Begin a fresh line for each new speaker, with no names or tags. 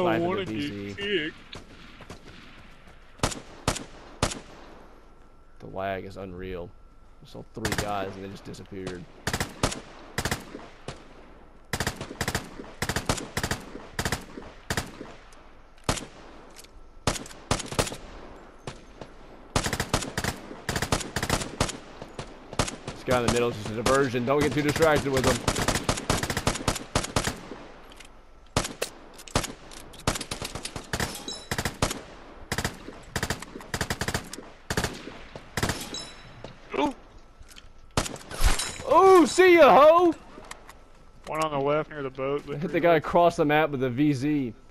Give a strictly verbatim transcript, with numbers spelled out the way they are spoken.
sniping
wanna
the V Z.
get kicked.
The lag is unreal. I saw three guys and they just disappeared. This guy in the middle is just a diversion. Don't get too distracted with him. Oh, see ya, ho!
One on the left near the boat.
I hit the guy across the map with a V Z.